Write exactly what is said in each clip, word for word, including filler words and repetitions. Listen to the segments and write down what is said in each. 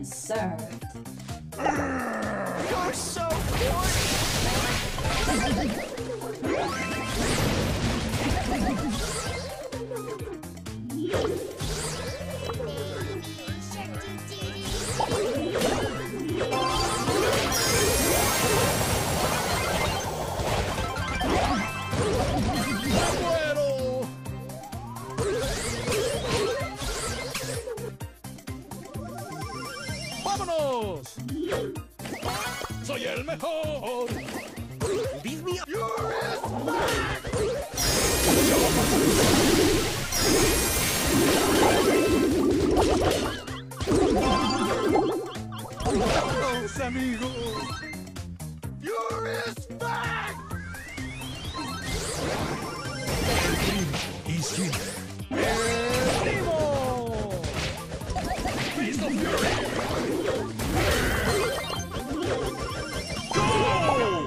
been served. You're so corny! ¡Vámonos! ¡Soy el mejor! Leave me ¡Vamos, amigos! You're back! He's here. ¡El primo! ¡Fist of Fury! ¡Go!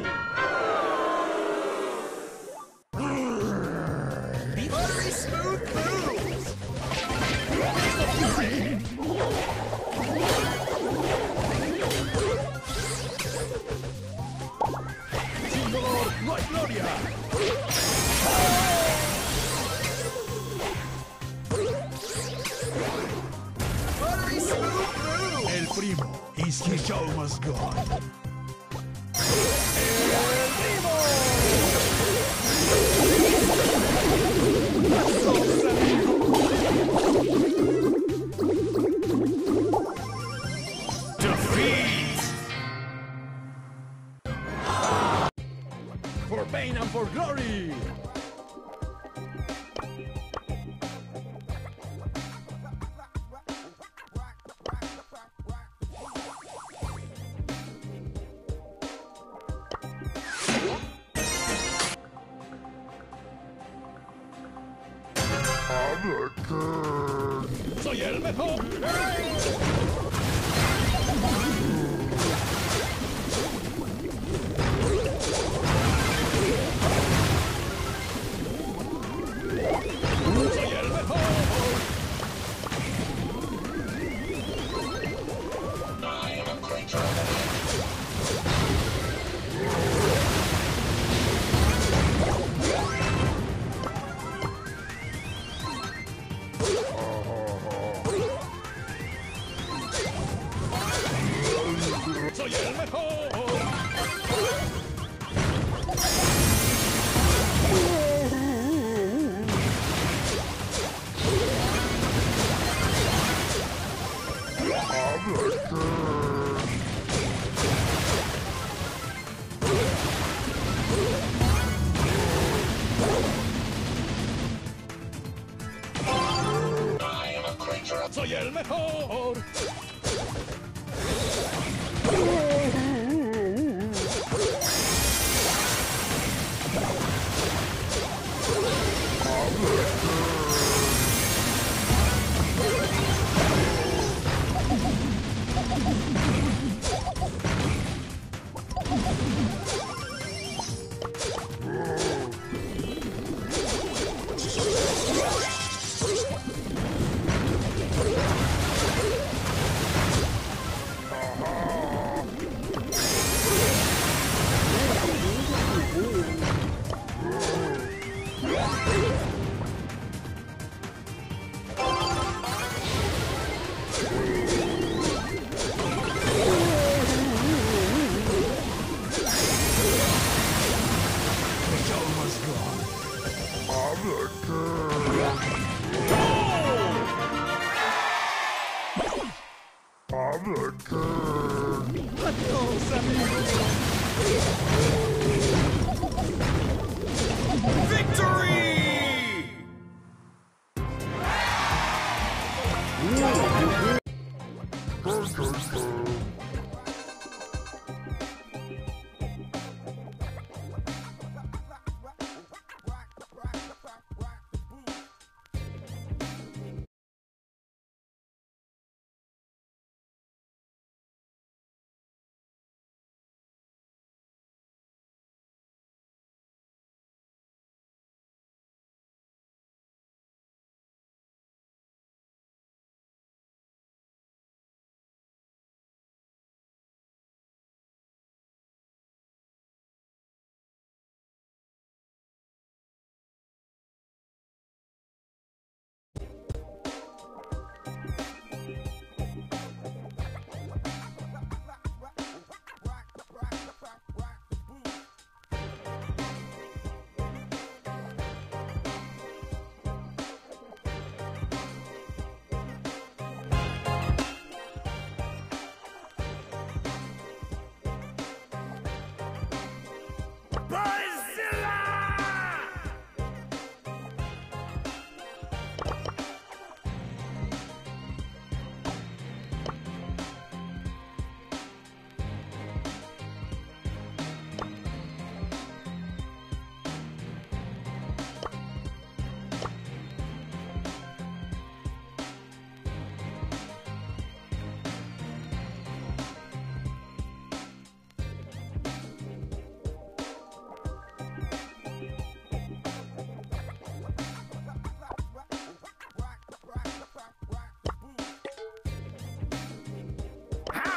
Buttery smooth moves! ¡Fist of Fury! ¡Sin dolor no hay gloria! Buttery smooth moves! El primo. He's here. The show must go on. ¡El primo! ¡Vamos, amigos! Defeat! For pain and for glory! ¡Soy el mejor! ¡Soy el mejor! I am a creature of the ¡Soy el mejor! I am a creature of ¡Soy el mejor! The show must go on. ¡Adiós, amigos!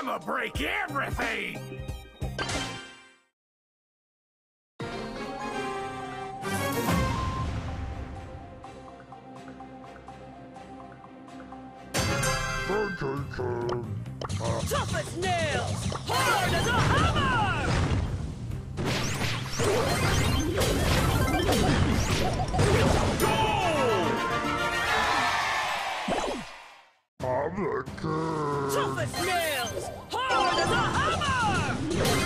I'ma break everything! Tough as nails, hard as a hammer! Tough as nails, hard as a hammer!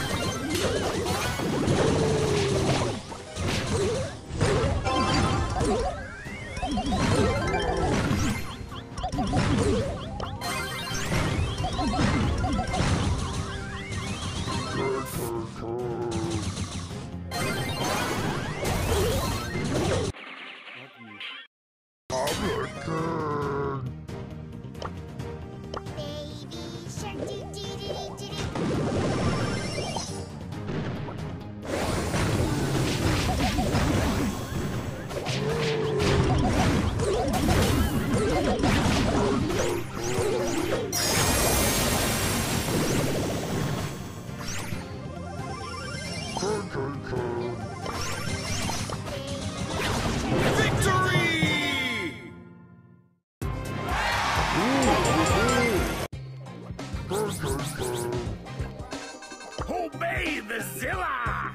Obey the Zilla!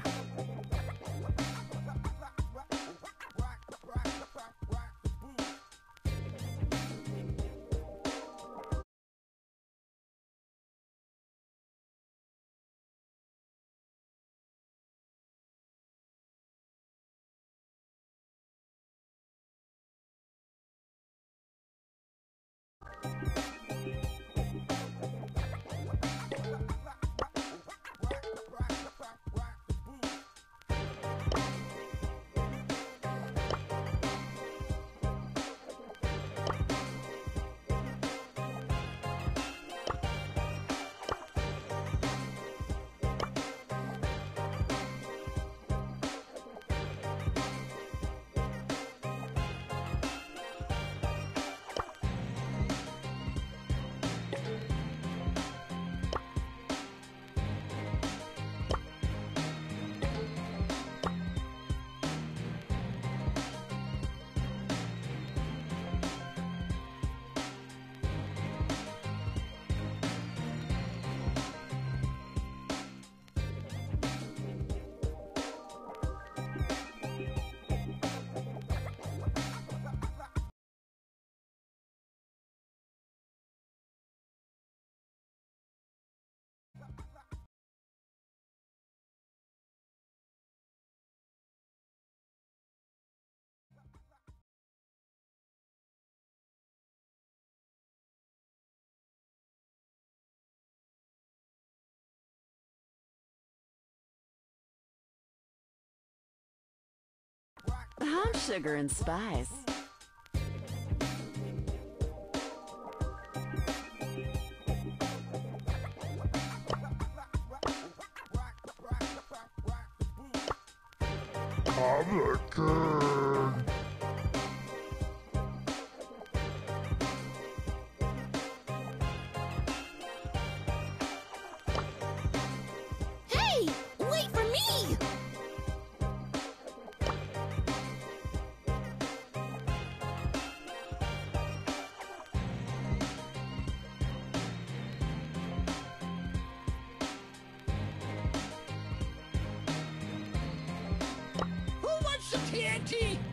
I'm sugar and spice. Hey! Wait for me! Who wants some T N T?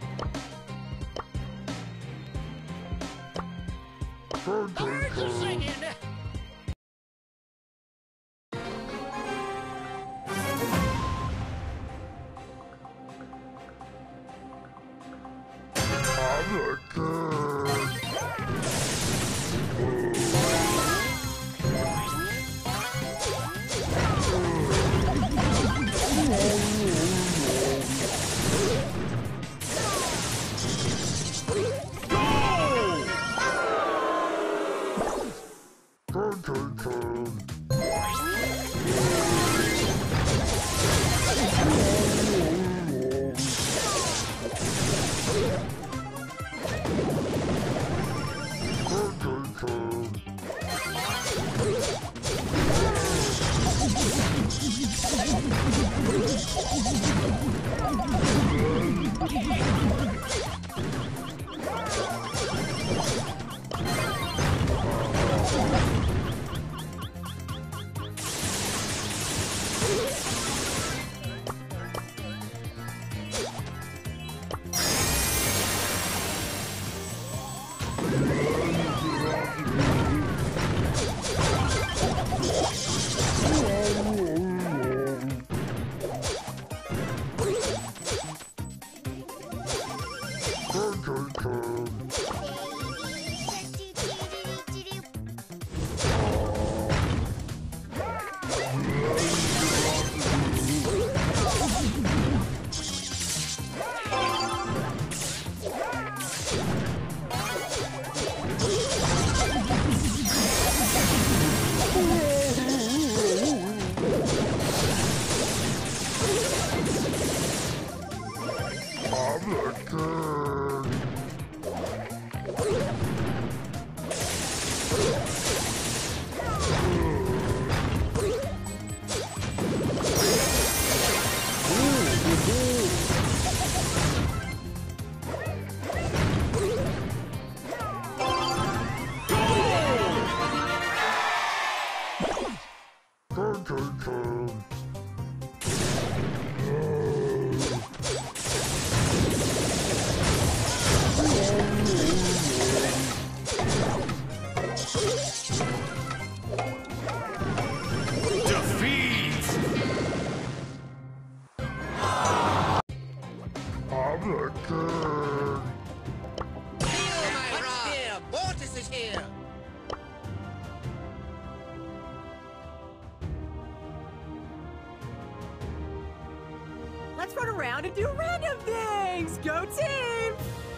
Let's run around and do random things! Go team!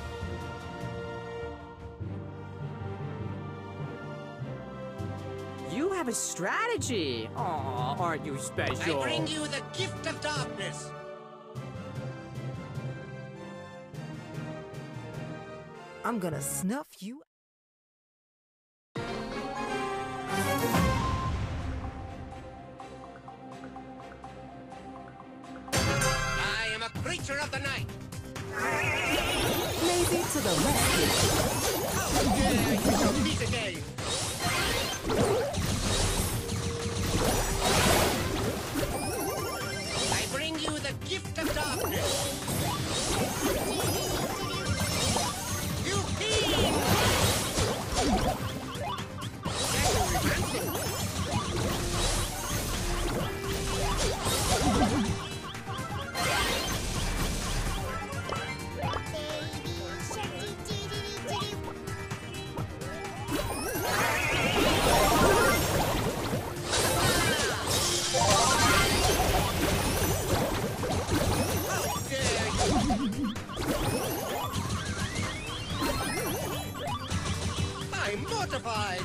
You have a strategy! Aw, aren't you special? I bring you the gift of darkness. I'm gonna snuff you. I am a creature of the night. Lazy to the left. How dare you show me again? I bring you the gift of darkness. You fiend! I'm mortified!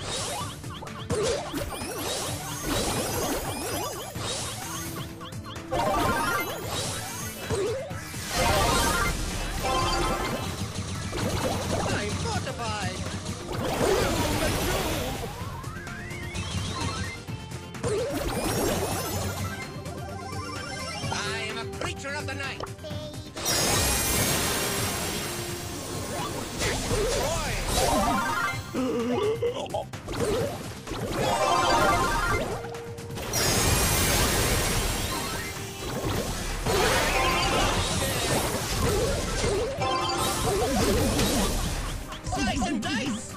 I'm mortified! I am a creature of the night! Slice and dice!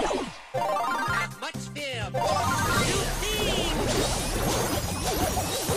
Have much fear, you fiend!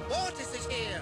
Mortis is here!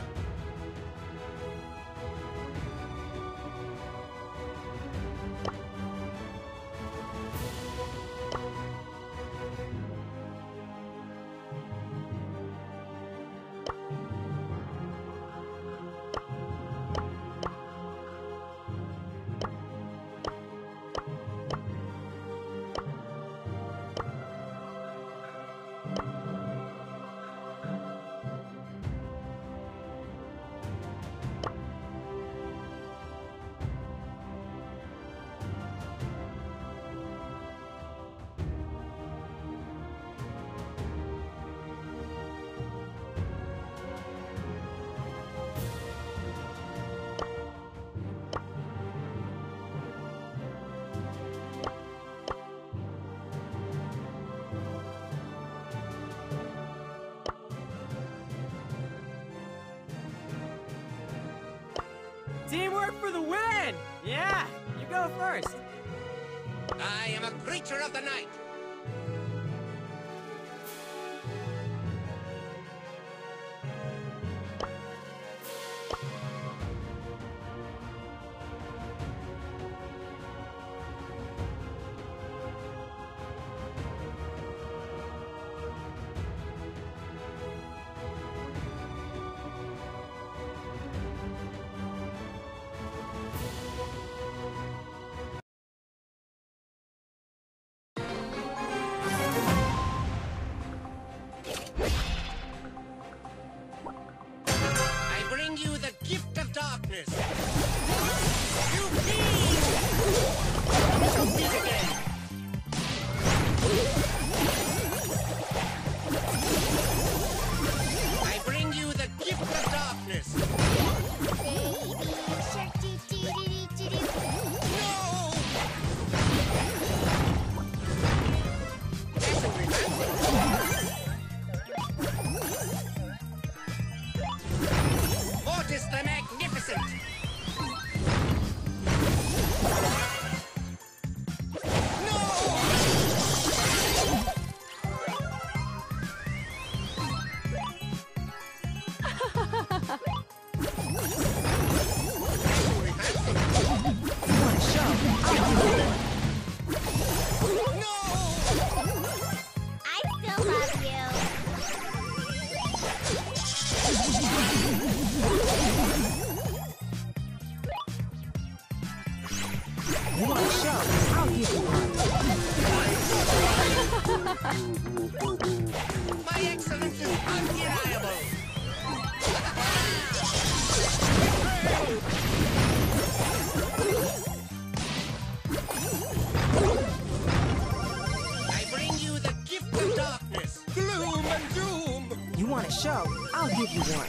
Teamwork for the win! Yeah, you go first. I am a creature of the night! I bring you the gift of darkness! You fiend! We shall meet again! I bring you the gift of darkness! No! Mortis the Magnificent! I still love you. You want a show? I'll give you one. My excellence is undeniable! I bring you the gift of darkness, gloom and doom! You want a show? I'll give you one.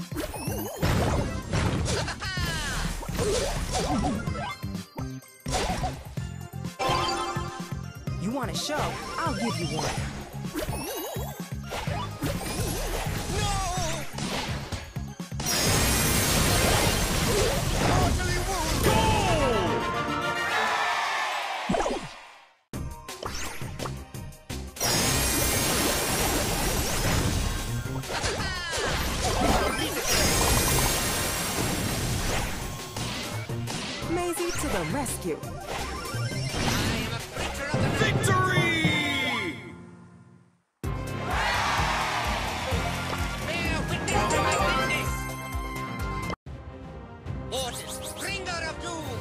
You want a show? I'll give you one. Mortally wounded! Maisie to the rescue. I am a creature of the night! Victory! Bear witness to my goodness! Mortis, bringer of doom!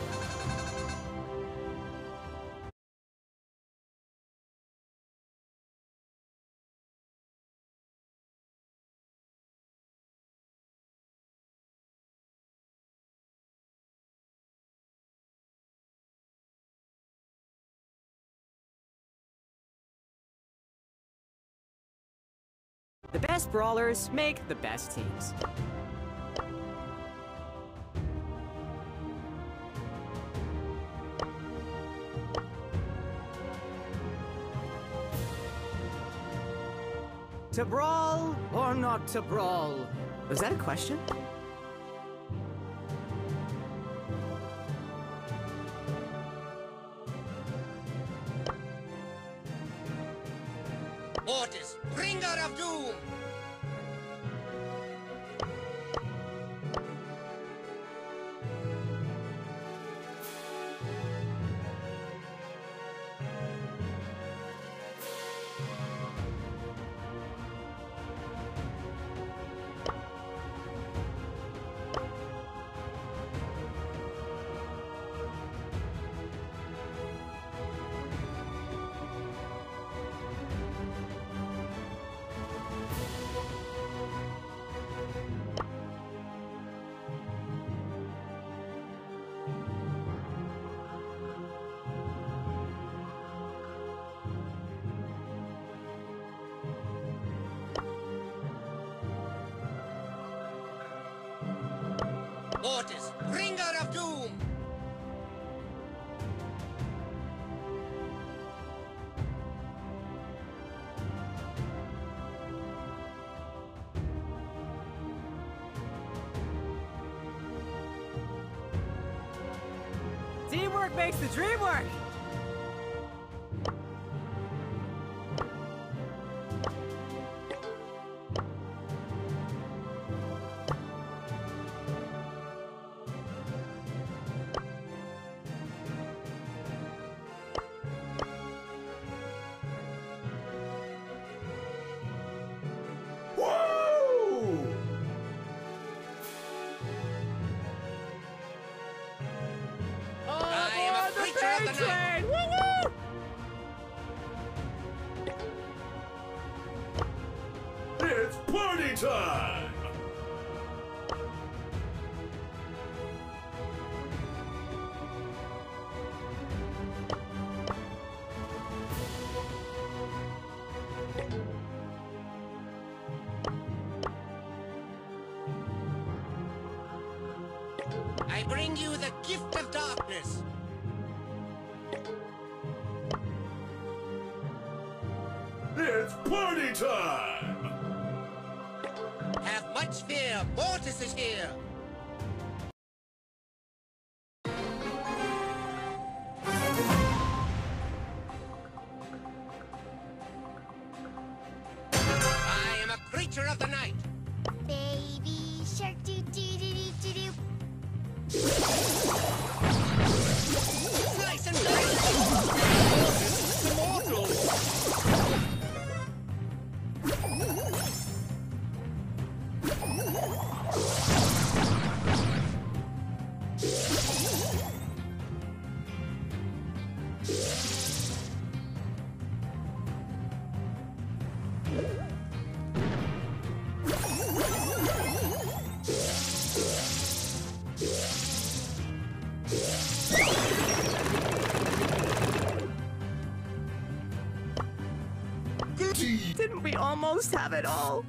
The best brawlers make the best teams. To brawl or not to brawl? Was that a question? Mortis, bringer of doom! Mortis, bringer of doom! Teamwork makes the dream work! Train! Woo-woo! It's party time! I bring you the gift of darkness. It's party time! Have much fear, Mortis is here. I am a creature of the night. Baby shark doo doo doo doo doo doo. Nice and nice. Immortal. Didn't we almost have it all?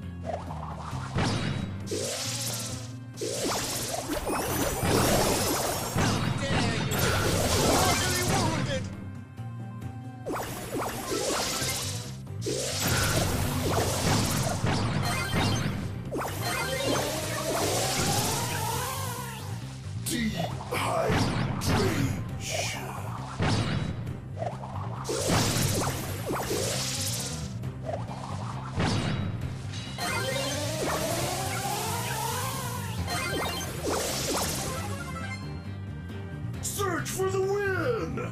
Search for the win!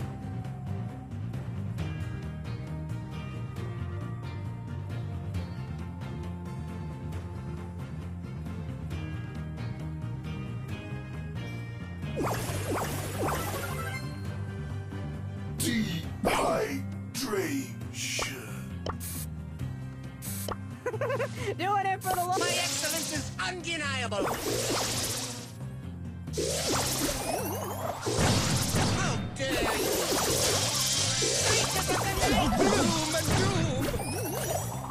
Dehydration. Doing it for the love. My excellence is undeniable. How dare you! Creatures of the night, gloom and doom!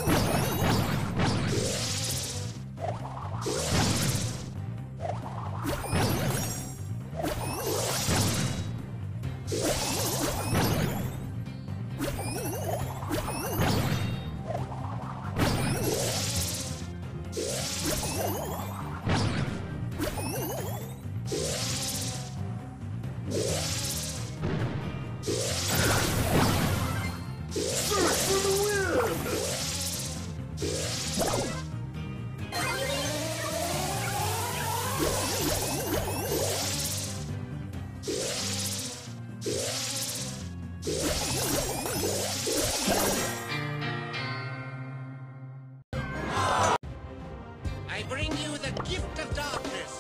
I bring you the gift of darkness.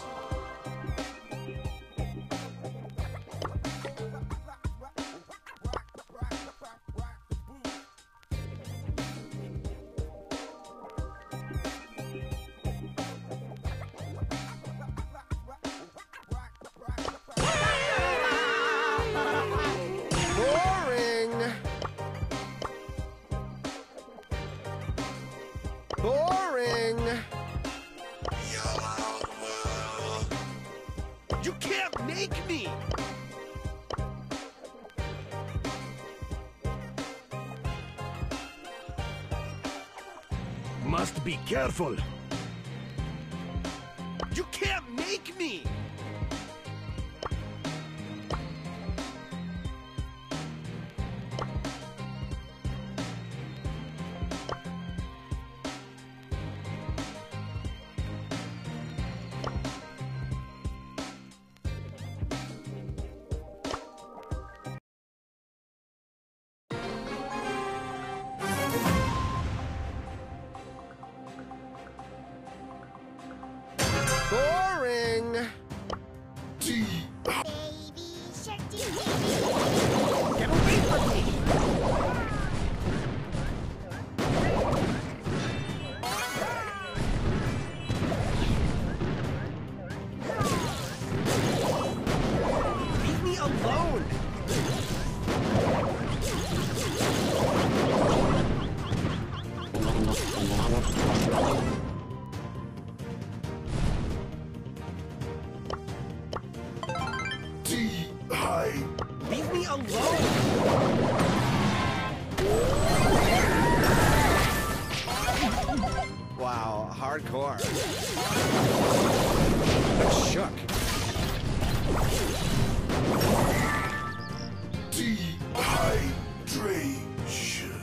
Boring. Boring. Your world Must be careful. You can't make me! Boring. T. Baby shark doo doo. Get away from me! Leave me alone! T. High. Leave me alone! Wow, hardcore. I'm shook. Dehydration.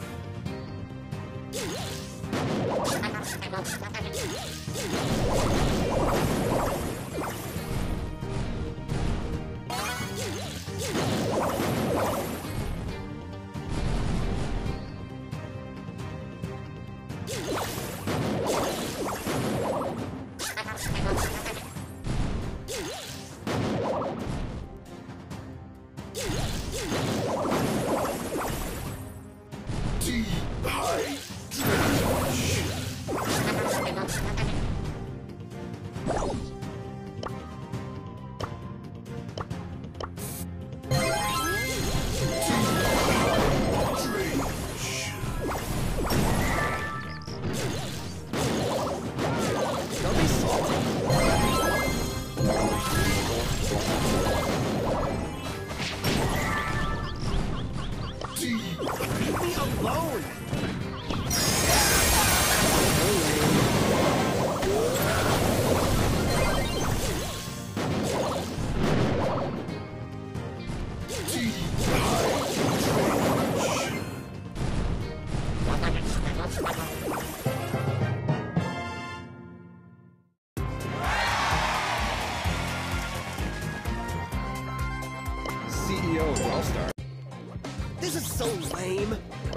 Don't be salty. Leave me alone! C E O of Wellstar. This is so lame!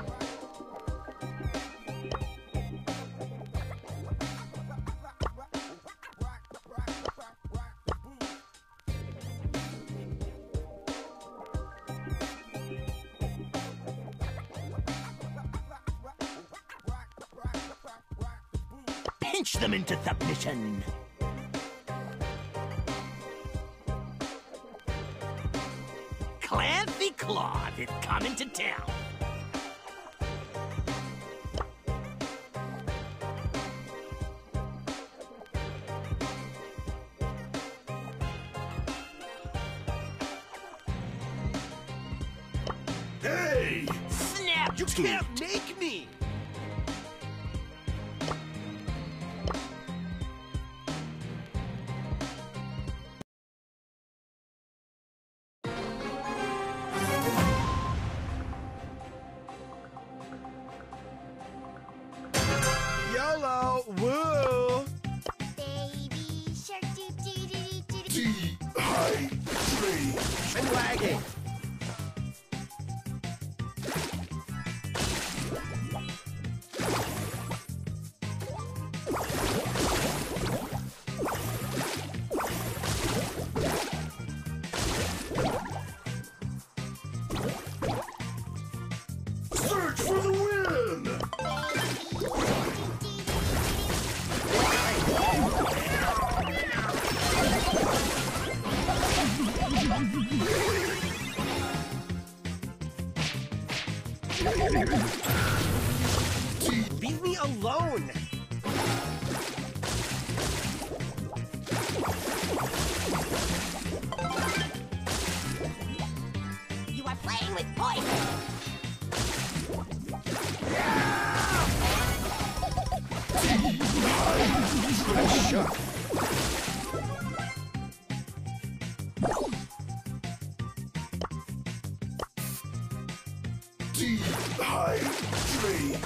Pinch them into submission. Clancy Claus is coming to town. Hey! Snap! You can't make me! YOLO! Woo! Baby shark doo doo doo doo doo. Dehydration. I'm lagging. Search for the win! Leave me alone! You are playing with poison. Chuck. Dehydration.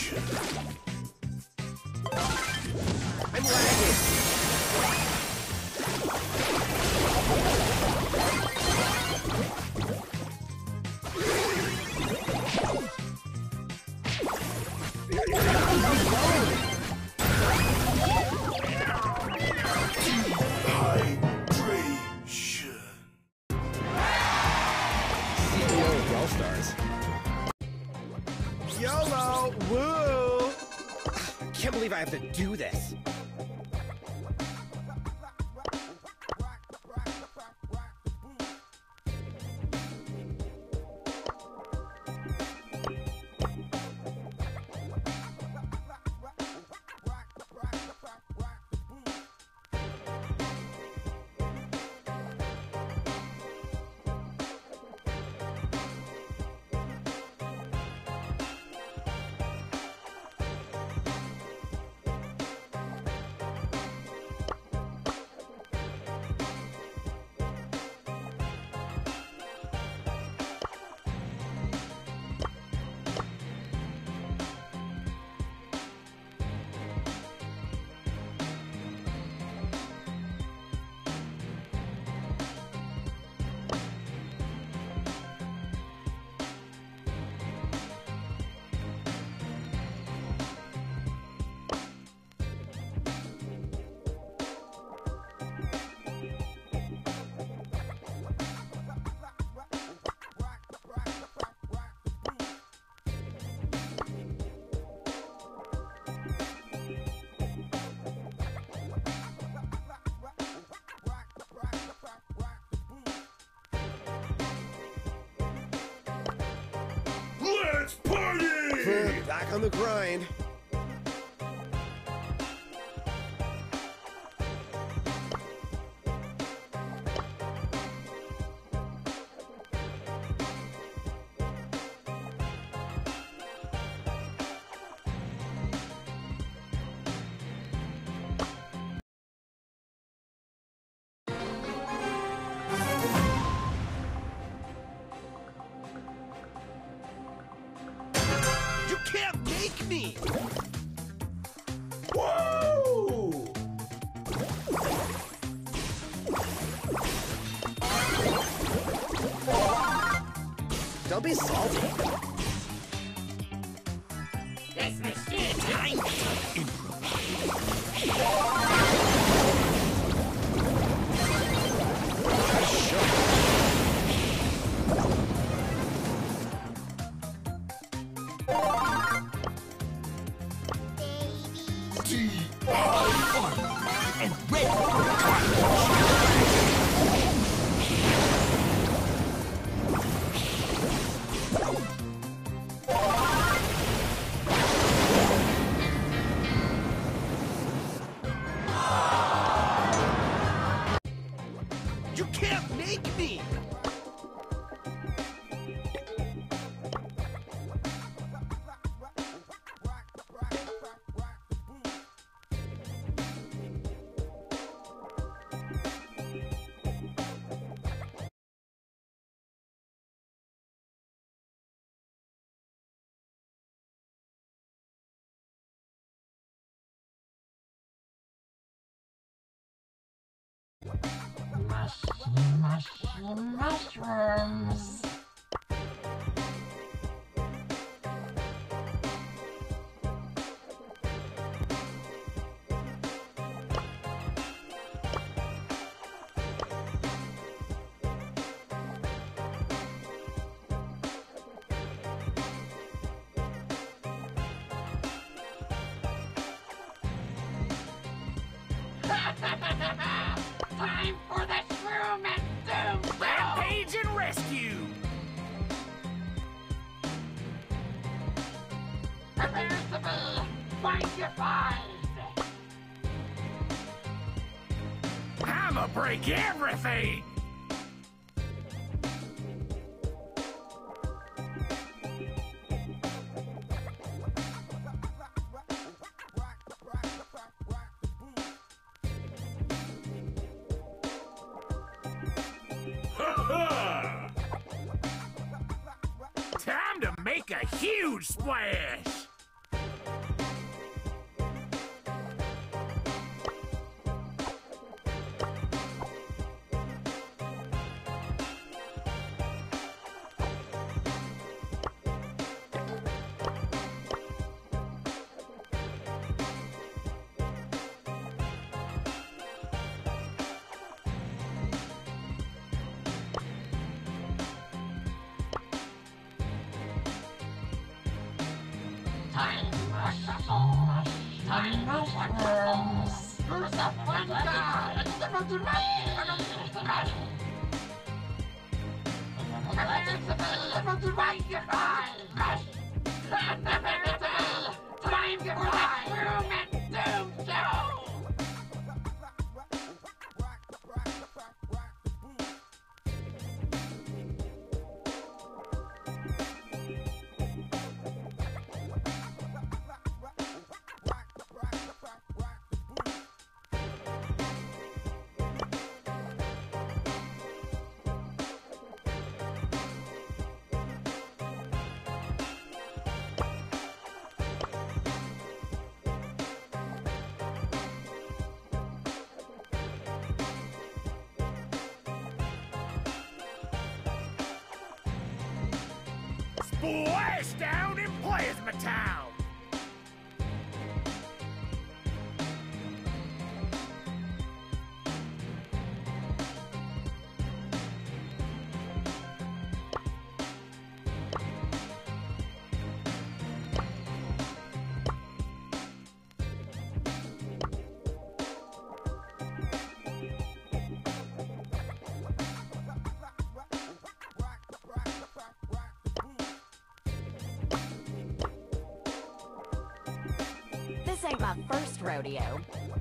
I'm lagging. Dehydration. C E O of Wellstars. YOLO! Woo! I can't believe I have to do this. Let's party! Back on the grind. You can't make me! Woo! Don't be salty. This machine time to improvise. Baby. Dehydration. And ready for carnage. You can't make me! Mushy, mushy mushrooms. Time for the shroom and doom! Rampage and rescue! Prepare to be funkified! I'ma break everything! Ha Time to make a huge splash! Tiny mushrooms, tiny mushrooms. Who's the one guy? It's the most right. It's the right your eyes. Time your mushroom and doom show. Splash down in Plasma Town! This ain't my first rodeo.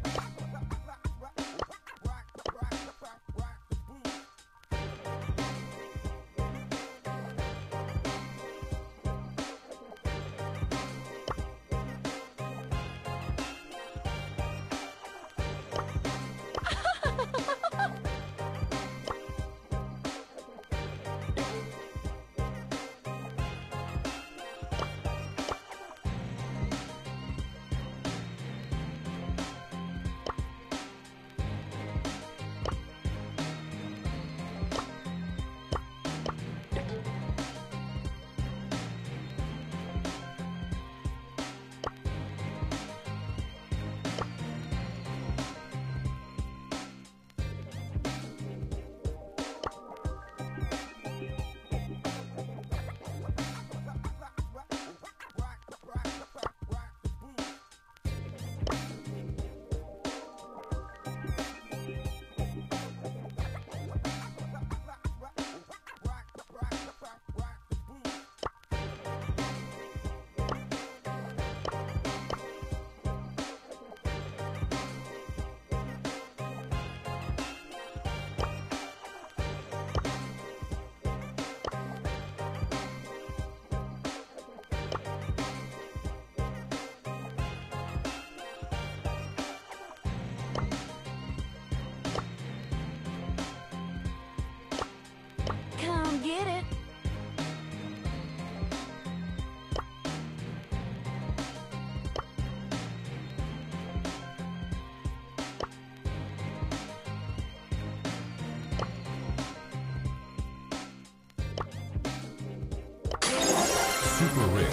Come get it. Super Rick.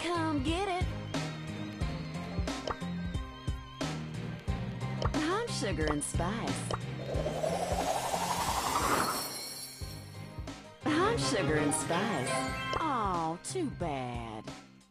Come get it. I'm sugar and spice. I'm sugar and spice. Oh, too bad.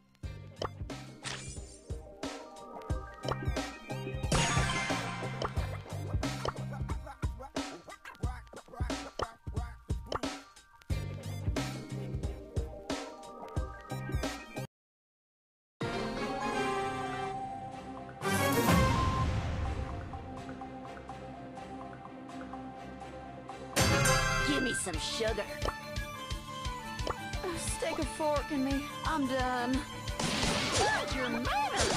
Give me some sugar. Stick a fork in me. I'm done. Mind your manners.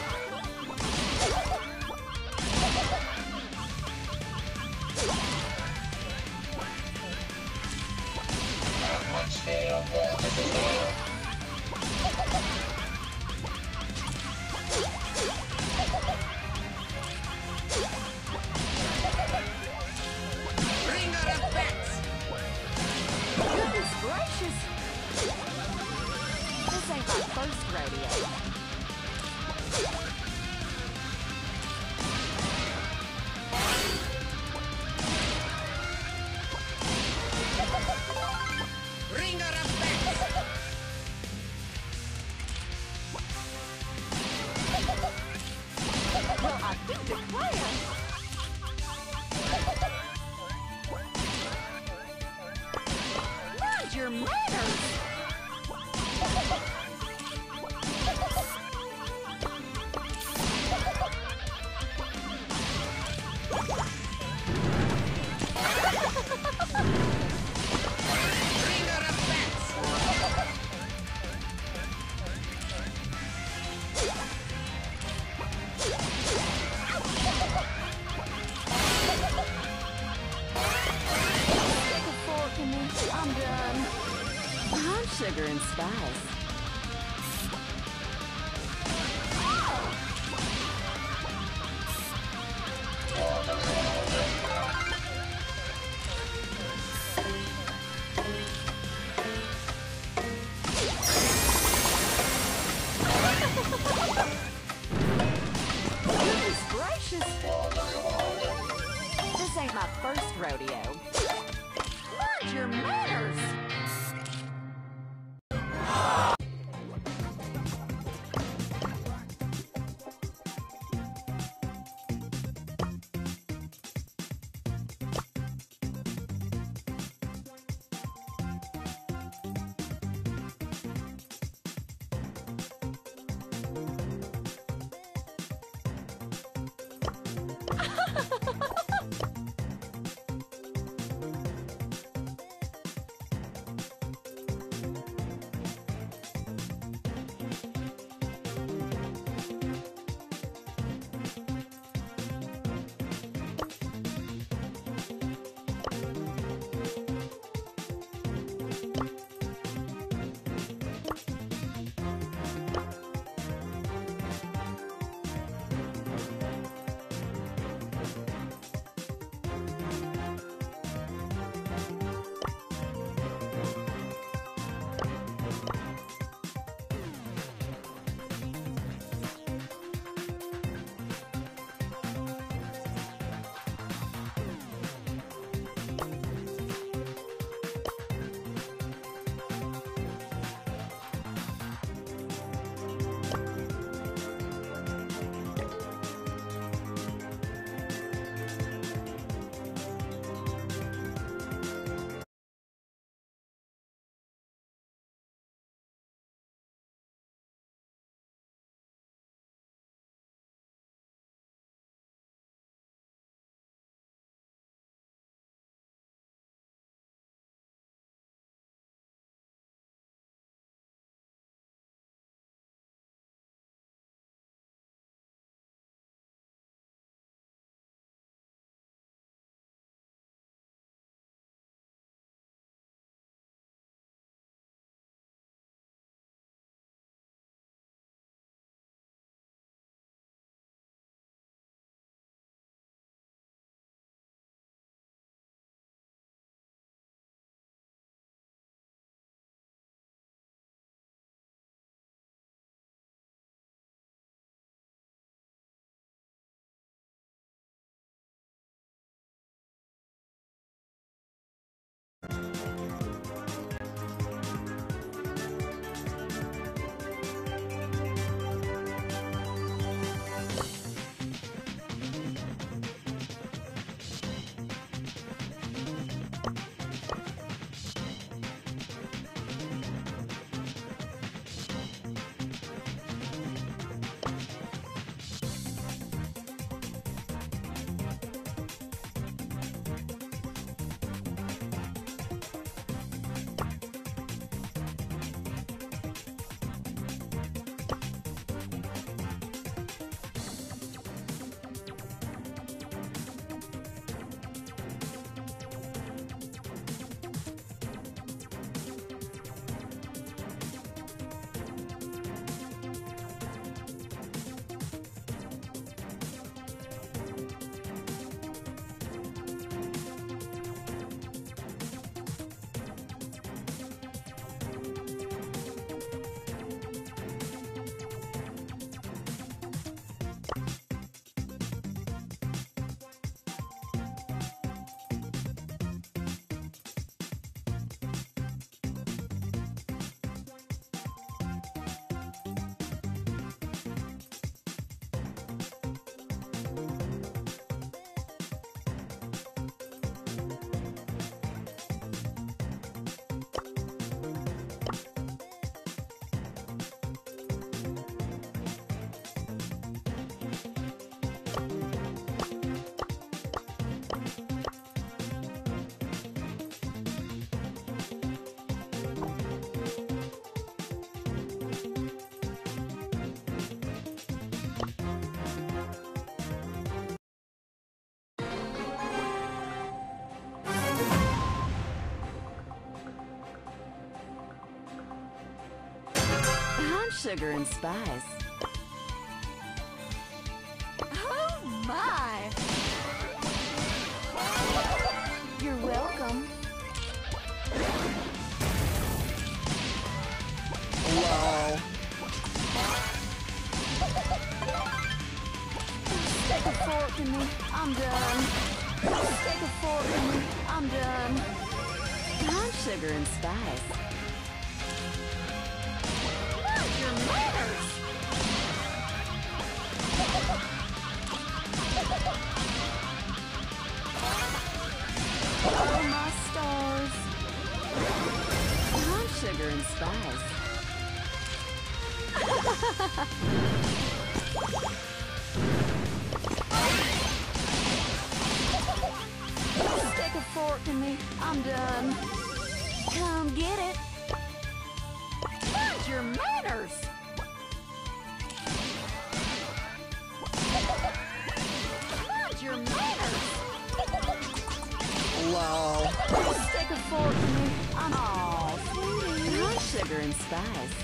Ringer of bats! Goodness gracious. This ain't my first rodeo. Ringer of bats! Well, I do declare. Mind your manners. Ringer of bats! Stick a fork in me. I'm done. I'm sugar and spice. Goodness gracious. This ain't my first rodeo. Mind your manners. sugar and spice. Oh my! You're welcome. Lol. Stick a fork in me, I'm done. Stick a fork in me, I'm done. I'm sugar and spice. Mind your manners! Oh, my stars. I'm sugar and spice. Stick a fork in me, I'm done. Come get it. Mind your manners! Mind your manners! Lol. Stick a fork in me, I'm all sweetie. I'm sugar and spice.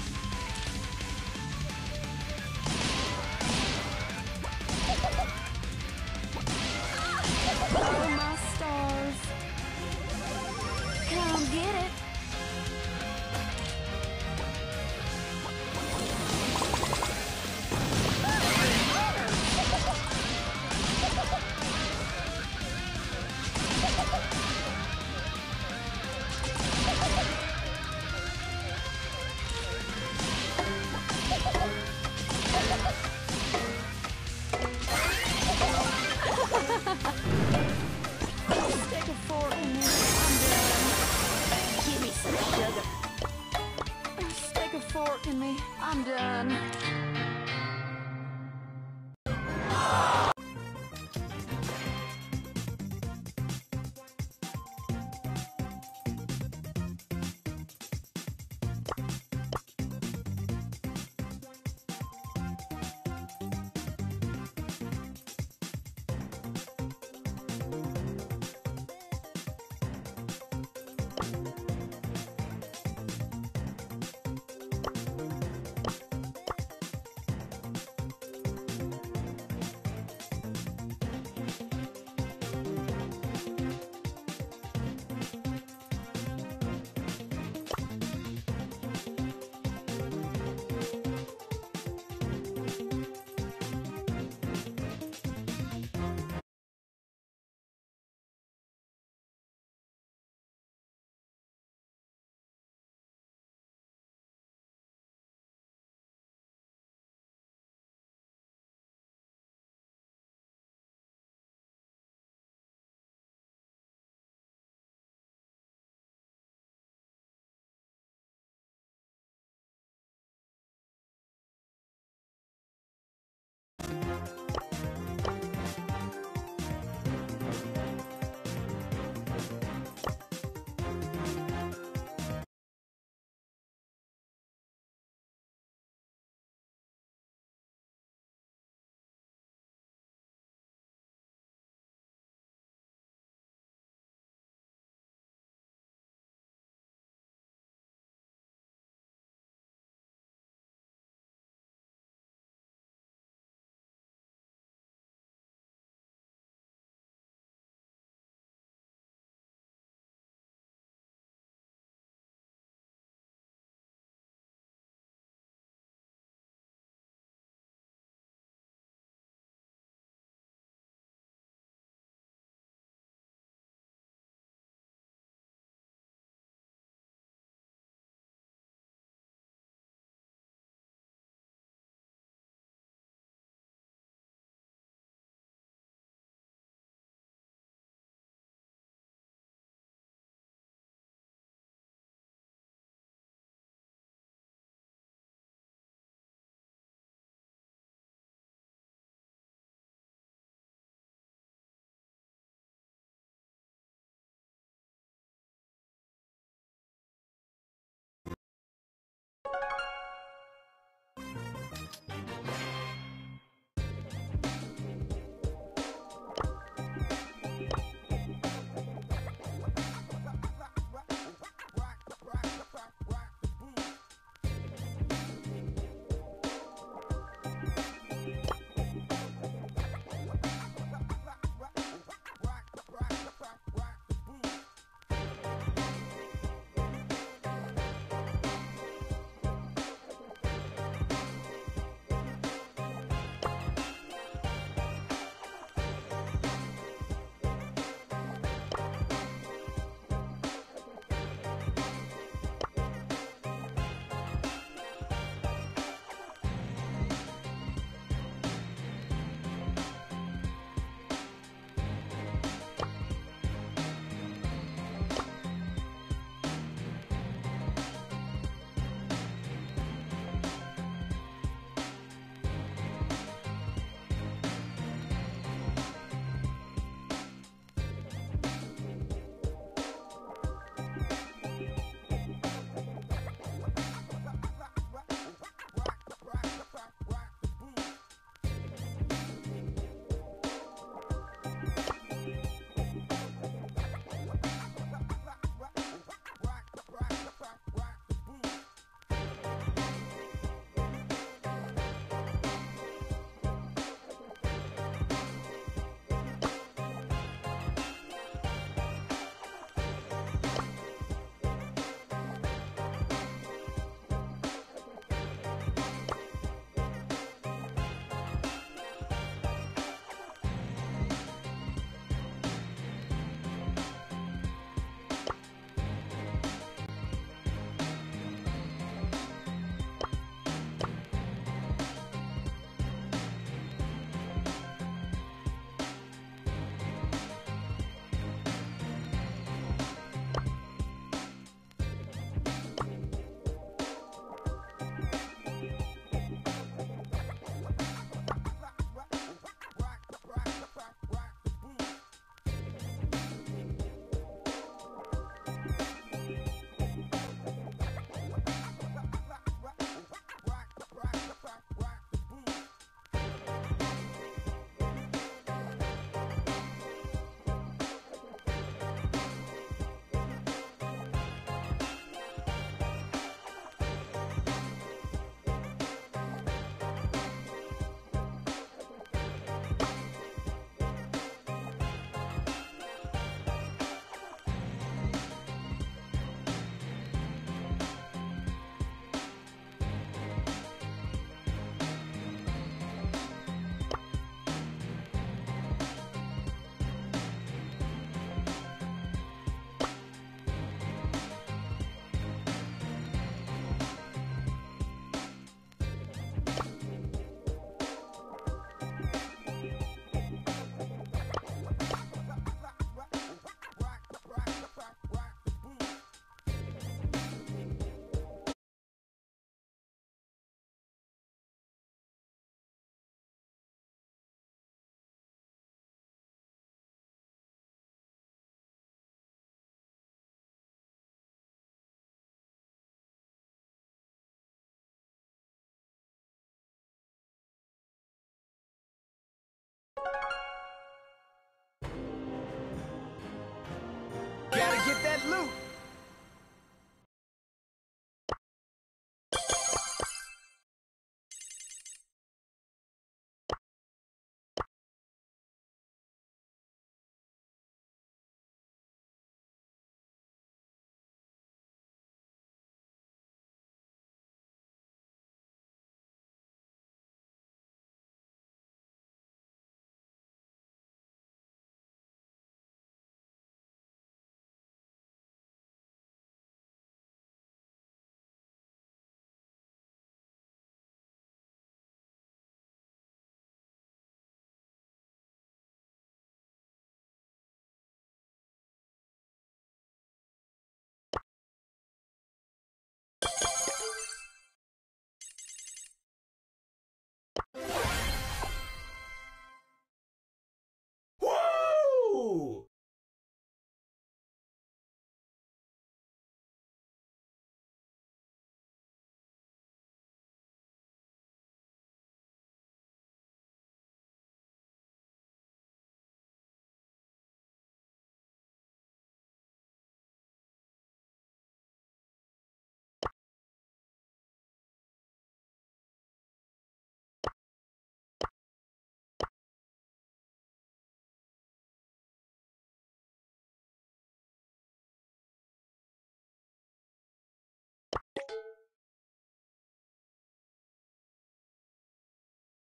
Oh, my stars. Come get it. Stick a fork in me, I'm done. Give me some sugar. Stick a fork in me, I'm done.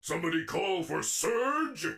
Somebody call for Surge?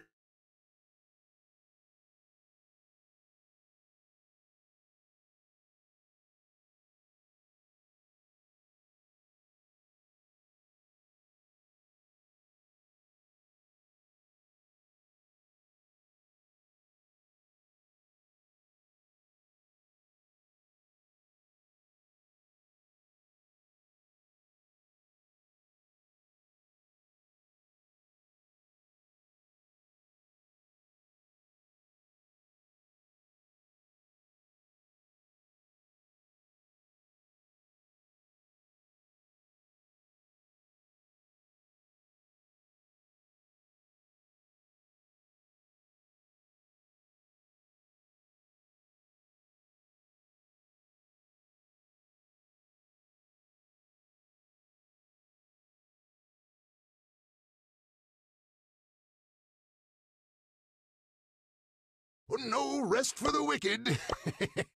No rest for the wicked.